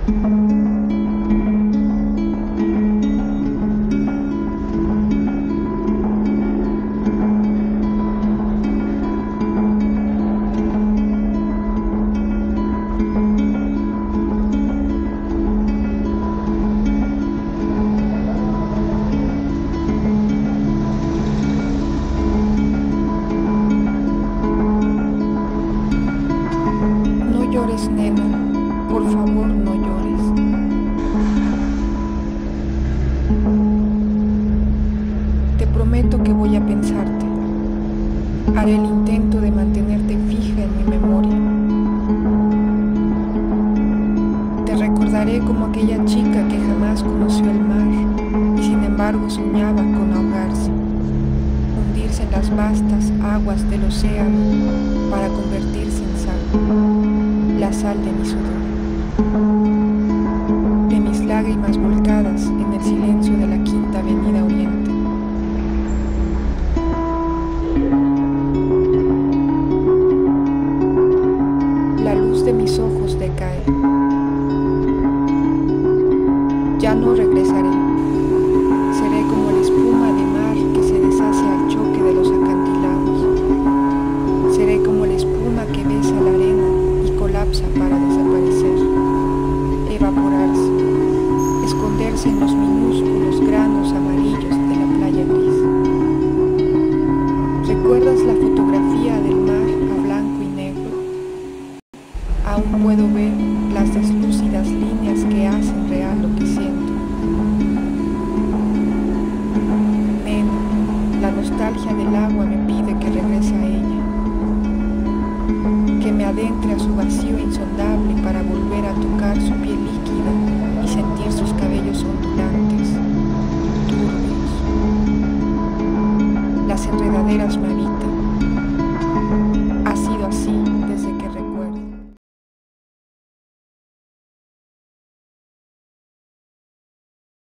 No llores, nena, por favor, no llores. Te prometo que voy a pensarte. Haré el intento de mantenerte fija en mi memoria. Te recordaré como aquella chica que jamás conoció el mar y sin embargo soñaba con ahogarse, hundirse en las vastas aguas del océano para convertirse en sal, la sal de mi sudor, de mis lágrimas volcadas en el silencio de la Quinta Avenida Oriente. La luz de mis ojos decae. Ya no regresaré. Seré como la espuma de mar que se deshace al choque de los acantilados. Seré como la espuma que besa la arena y colapsa para desaparecer, evaporarse, esconderse en los minúsculos granos amarillos de la playa gris. ¿Recuerdas la fotografía del mar a blanco y negro? Aún puedo ver las deslúcidas líneas que hacen real lo que siento. Nena, la nostalgia del agua me pide que regrese a ella, que me adentre a su vacío insondable para volver a tocar su piel